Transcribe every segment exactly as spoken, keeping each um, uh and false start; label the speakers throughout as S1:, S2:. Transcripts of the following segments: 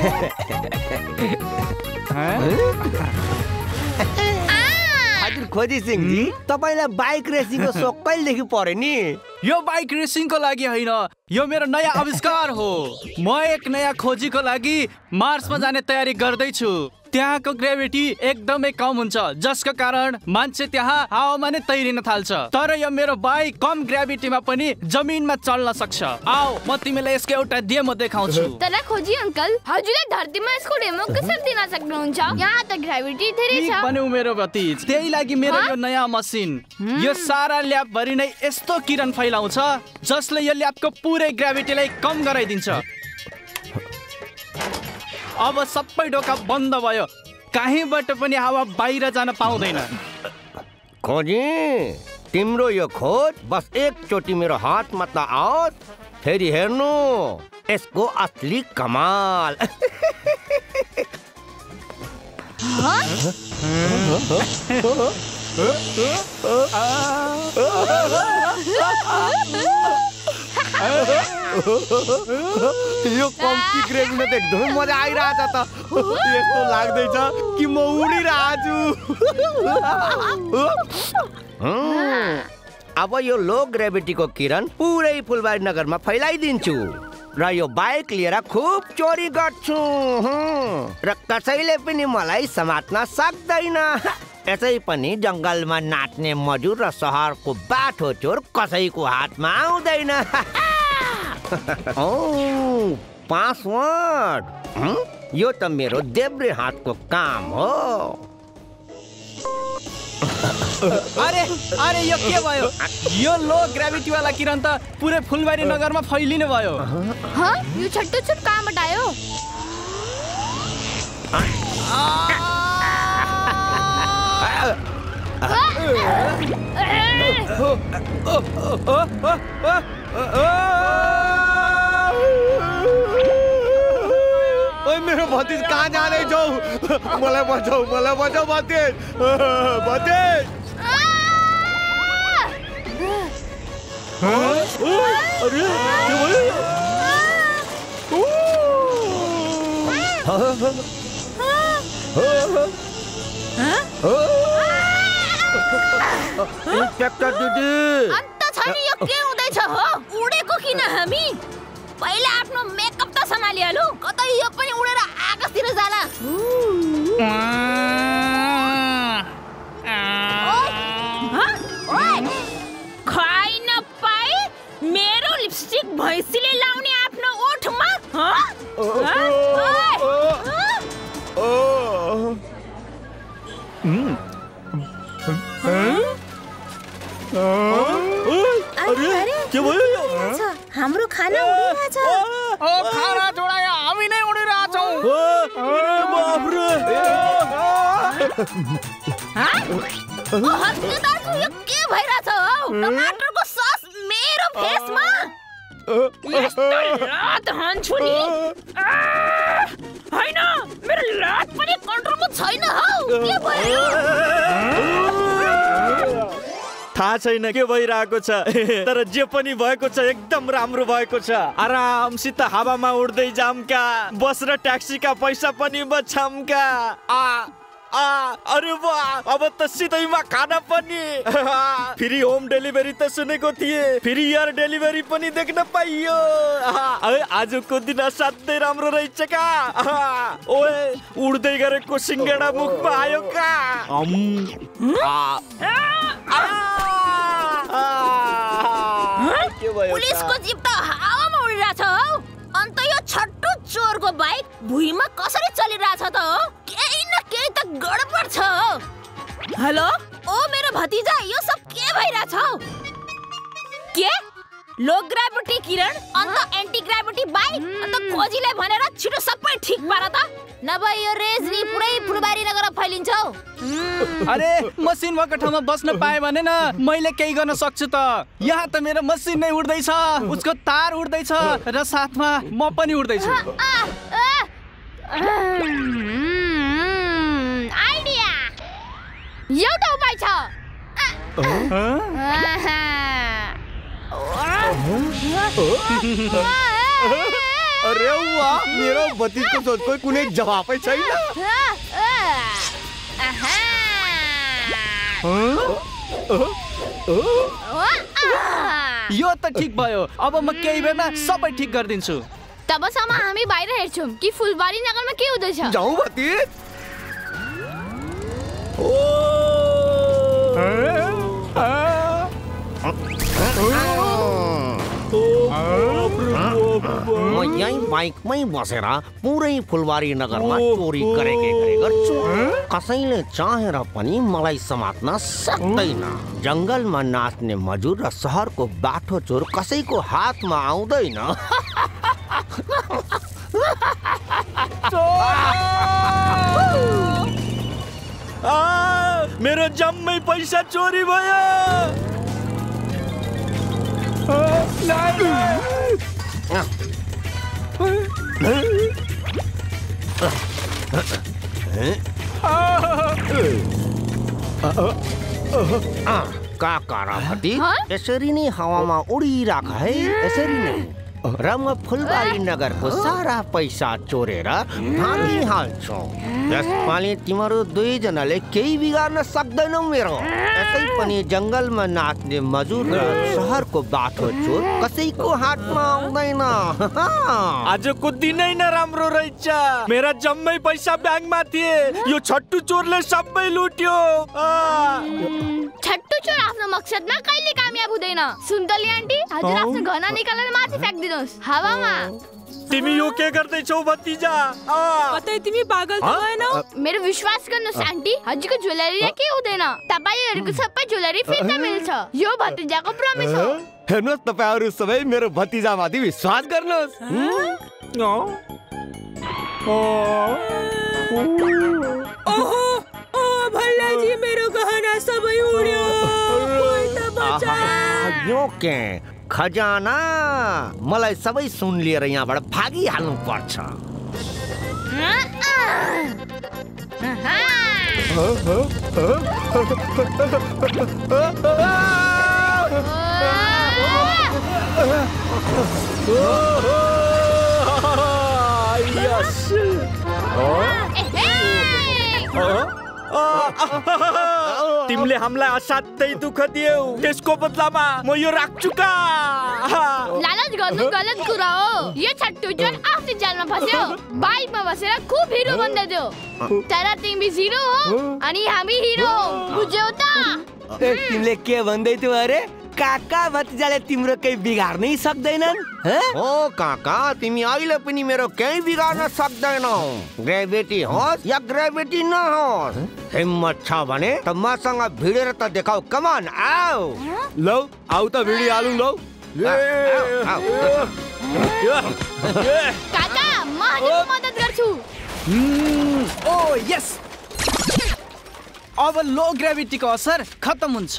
S1: हजुर खोजी सिंह जी, तपाईलाई बाइक रेसिङको सोख कहिलेदेखि पर्यो नि?
S2: यो बाइक रेसिङको लागि होइन, यो मेरो नयाँ आविष्कार हो। म एक नयाँ खोजीको लागि मार्समा जाने तयारी गर्दैछु। त्यहाँको ग्रेभिटी एकदमै कम हुन्छ, जसको कारण मान्छे त्यहाँ हावामा नै तैरिन थाल्छ। तर यो मेरो बाइक कम ग्रेभिटीमा पनि जमिनमा चल्न सक्छ। आओ म तिमीलाई यसको एउटा डेमो देखाउँछु।
S3: तर खोजी अंकल, हजुरले धरतीमा यसको डेमो कसरी दिन सक्नुहुन्छ? यहाँ त ग्रेभिटी धेरै छ।
S2: पनि मेरो भतिज, त्यही लागि मेरो यो नयाँ मसिन यो सारा ल्याब भरि नै यस्तो किरण फैलाउँछ जसले यो ल्याबको पुरै ग्रेभिटीलाई कम गराइदिन्छ। अब सबै ढोका बन्द भयो, कहीँबाट पनि हावा बाहिर जान पाउँदैन।
S1: खोजी, तिम्रो यो खोज बस एकचोटि मेरो हातमा त आओस्, फेरि हेर्नु यसको असली कमाल। यो कम्ती ग्रेभीमा त एकदमै मजा आइरहेछ त। यस्तो लाग्दैछ कि म उडिरहेछु। अब यो लो ग्रेभिटीको किरण पुरै फुलबारी नगरमा फैलाइदिन्छु र यो बाइक लिएर खुब चोरी गर्छु र कसैले पनि मलाई समात्न सक्दैन। यसै पनि जङ्गलमा नाच्ने मजुर र सहरको बाठो चोर कसैको हातमा आउँदैन। ओ पासवर्ड, यो त मेरो देब्रे हातको काम हो।
S2: अरे अरे यो के भयो? यो लो ग्रेभिटी वाला किरण त पुरै फुलबारी नगरमा फैलिने भयो।
S3: ह यो छट्टो छुट कहाँबाट आयो?
S1: ओए मेरो भतिज कहाँ जाने छौ? मलाई बचाऊ, मलाई बचाऊ भतिज, भतिज। अरे के भयो? इन्स्पेक्टर दिदी,
S3: अन्त छ नि यो के हुँदैछ हो? उडेको किन हामी? पहिला आफ्नो मेकअप त सम्हालिहालौ, कतै यो पनि उडेर आकाशतिर जाला। खाइ नपाए मेरो लिपस्टिक भैँसीले लाउने आफ्नो ओठमा?
S1: के भयो?
S3: हाम्रो खाना उडिरहेछ।
S2: ओ खाना छोडायो, हामी नै उडिरहेछौँ।
S3: हस्पिटलको यो के भइरहेछ हौ? टमाटरको सस मेरो फेसमा? यस्तो लात हान्छु नि। हैन, मेरो लात पनि कन्ट्रोलमा छैन हौ। के भयो?
S4: थाहा छैन के भइरहेको छ, तर जे पनि भएको छ एकदम राम्रो भएको छ। आरामसित हावामा उड्दै जामका, बस र ट्याक्सीका पैसा पनि बचामका। आ आ अरे वाह, अब त सिधैमा खाना पनि। फेरि होम डेलिभरी त सुनेको थिएँ, फेरि एयर डेलिभरी पनि देख्न पाइयो। आजको दिन असाध्यै राम्रो रहेछ का। ओए उड्दै गरेको सिङ्गडा मुखमा आयो का।
S3: पुलिसको जिप त हावामा उडिरहेछ हौ। अन्त यो छट्टु चोरको बाइक भुइँमा कसरी चलिरहेछ त हो? केही न केही त गडबड छ। हेलो, ओ मेरो भतिजा, यो सब के भइरहेछ? के लो ग्रेभिटी किरण अन्त एन्टी ग्रेभिटी बाइक? अन्त खोजीलाई भनेर छिटो सबै ठीक पार त, नभए यो रेजरी पुरै फुलबारी नगर फैलिन्छ।
S2: अरे मसिन भएको ठाउँमा बस्न पाए भने न मैले केही गर्न सक्छु त। यहाँ त मेरो मसिन नै उड्दैछ, उसको तार उड्दैछ र साथमा म पनि उड्दैछु।
S3: आइडिया, एउटा उपाय छ।
S1: अरे वाह मेरो भतिजको सोचको कुनै जवाफै छैन।
S2: यो त ठिक भयो। अब म केही बेरमा सबै ठिक गरिदिन्छु।
S5: तबसम्म हामी बाहिर हेर्छौँ कि फुलबारी नगरमा के हुँदैछ।
S1: जाउँ भतिज। म यही बाइकमै बसेर पुरै फुलबारी नगरमा चोरी गरेकै गरे गर्छु। कसैले चाहेर पनि मलाई समात्न सक्दैन। जङ्गलमा नाच्ने मजुर र सहरको बाठो चोर कसैको हातमा आउँदैन।
S4: मेरो जम्मै पैसा चोरी भयो।
S1: काका र भतिज यसरी नै हावामा उडिराख है। यसरी नै र म फुलबारी नगरको सारा पैसा चोरेर भागिहाल्छु। यसपालि तिमीहरू दुईजनाले केही बिगार्न सक्दैनौ मेरो। यसै पनि जङ्गलमा नाच्ने मजुर र सहरको बाठो चोर कसैको हातमा आउँदैन।
S4: आजको दिनै नराम्रो रहेछ। मेरा जम्मै पैसा ब्याङ्कमा थिए, यो छट्टु चोरले सबै लुट्यो।
S5: छट्टु चोर आफ्नो मकसदमा कहिले कामयाब हुँदैन। सुन्तली आन्टी, हजुर आफ्नो घना निकालेर माथि फ्याँक्दिनुहोस् हावामा।
S4: तिमी यो के गर्दैछौ भतिजा?
S3: कतै तिमी पागल त भएनौ?
S5: मेरो विश्वास गर्नुहोस् आन्टी, हजुरको ज्वेलरीले के हुँदैन। तपाईहरुको सबै ज्वेलरी फिर्ता मिल्छ। यो भतिजाको प्रमिस हो।
S1: हेर्नुहोस्, तपाईहरु सबै मेरो भतिजामाथि विश्वास गर्नुहोस्।
S3: ओहो ओ भल्लाजी, मेरो गहना सबै उड्यो। कोही त बचा।
S1: यो के खजाना? मलाई सबै सुन लिएर यहाँबाट भागिहाल्नु पर्छ।
S4: तिमीले हामीलाई असाध्यै दुःख दियौ, त्यसको बदलामा म यो राख्छु का?
S5: लालच गर्नु गलत कुरा हो। यो छट्टु चोर आफ्नो जालमा फस्यो। बाइकमा बसेर खूब हिरो बन्दै थियो। तर तिमी जिरो हो अनि हामी हिरो, बुझ्यौ त?
S1: ए तिमीले के भन्दै थियौ? अरे काका भतिजाले तिम्रो केही बिगार्नै सक्दैनन्। हो काका, तिमी अहिले पनि मेरो केही बिगार्न सक्दैनौ। ग्रेभिटी होस् या ग्रेभिटी नहोस्, हिम्मत छ भने त मसँग भिडेर त देखाऊ। कमान आऊ। लौ आऊ त भिडी हालौ। लौ
S5: काका, म हजुरको मद्दत गर्छु।
S2: ओ यस, अब लो ग्रेभिटीको असर खत्तम हुन्छ।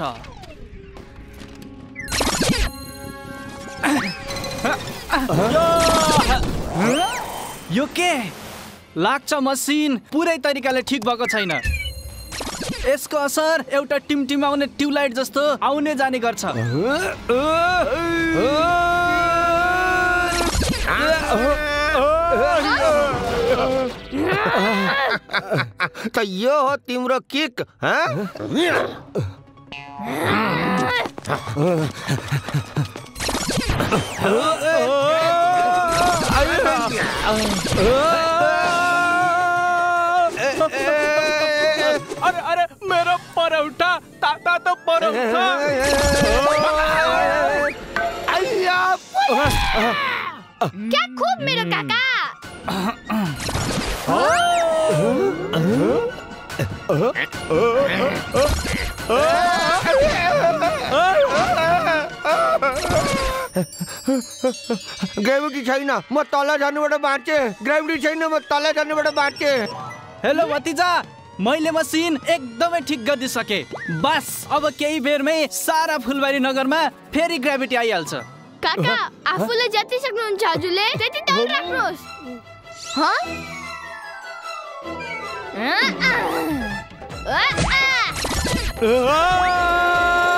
S2: यो के लाग्छ? मसिन पुरै तरिकाले ठिक भएको छैन। यसको असर एउटा टिमटिमाउने ट्युबलाइट जस्तो आउने जाने गर्छ।
S1: त यो हो तिम्रो किक?
S2: अरे अरे मेरो परौठा, ताता त परौठा।
S5: क्या खूब मेरो काका।
S1: ग्रेभिटी छैन, म तल जानुबाट बाँचे। ग्रेभिटी छैन, म तल जानुबाट बाँचे।
S2: हेलो भतिजा, मैले मसिन एकदमै ठिक गरिदिसके। बस अब केही बेरमै सारा फुलबारी नगरमा फेरि ग्रेभिटी आइहाल्छ।
S5: काका, आफूले जति सक्नुहुन्छ हजुरले त्यति ताल राख्नुहोस्।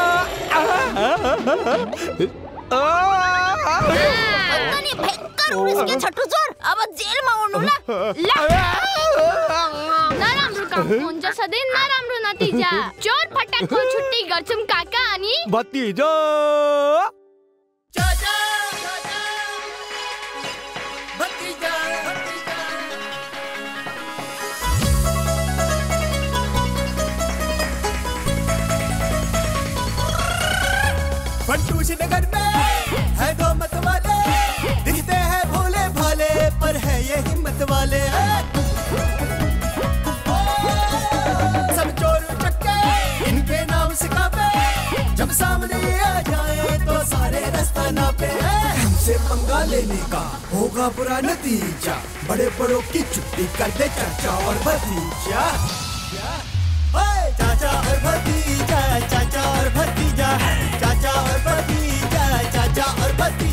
S3: अनि भयंकर के छट्टु चोर अब जेलमा उड्नु ल
S5: नराम्रो काम हुन्छ सधैँ नराम्रो नतिजा चोर फटाकको छुट्टी गर्छौँ काका अनि
S1: भतिजो
S6: फंटूश नगर में है दो मत वाले दिखते हैं भोले भाले पर है ये हिम्मत वाले सब चोर चक्के इनके नाम सिखावे जब सामने आ जाए तो सारे रास्ता नापे हमसे पंगा लेने का होगा बुरा नतीजा बड़े बड़ों की छुट्टी कर दे चाचा और भतीजा चाचा और भतीजा चाचा और भतीजा चाचा और भतीजा चाचा और भतीजा